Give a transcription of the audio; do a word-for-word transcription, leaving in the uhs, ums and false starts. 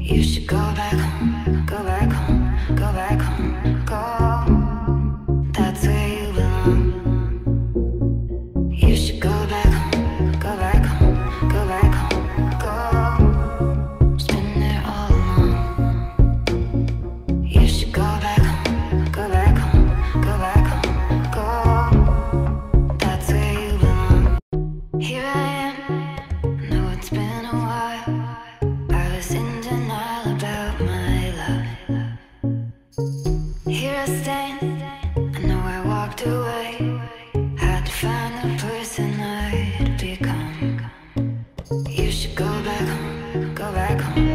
You should go back home, go back home, go back home, go. That's where you belong. You should go back home, go back home, go back home, go. It's been there all along. You should go back home, go back home, go back home, go. That's where you belong. Here I am, I know it's been a while. I was in denial about my love. Here I stand, I know I walked away. Had to find the person I'd become. You should go back home, go back home.